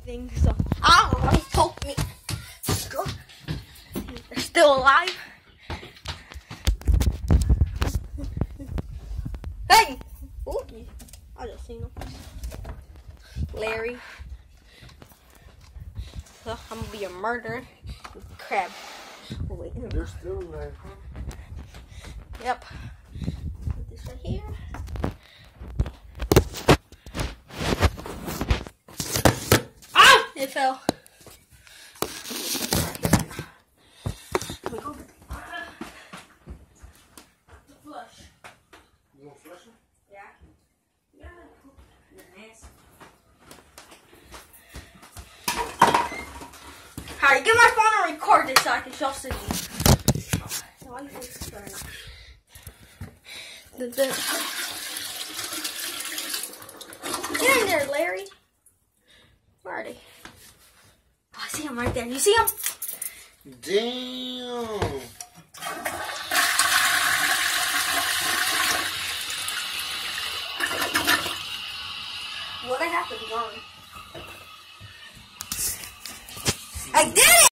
anything, so I don't know. He told me they're still alive. Hey! Ooh, I just seen him. Larry. So I'm gonna be a murderer. Crab. Oh, wait. They're still alive. Yep. Put this right here. Ah! It fell. Flush. You gonna flush them? Yeah. Yeah. Nice. Alright, get my phone and record this so I can show Sydney. Why you think it's burning? Get in there, Larry. Where are they? Oh, I see them right there. You see them? Damn. What I have to be on? I did it!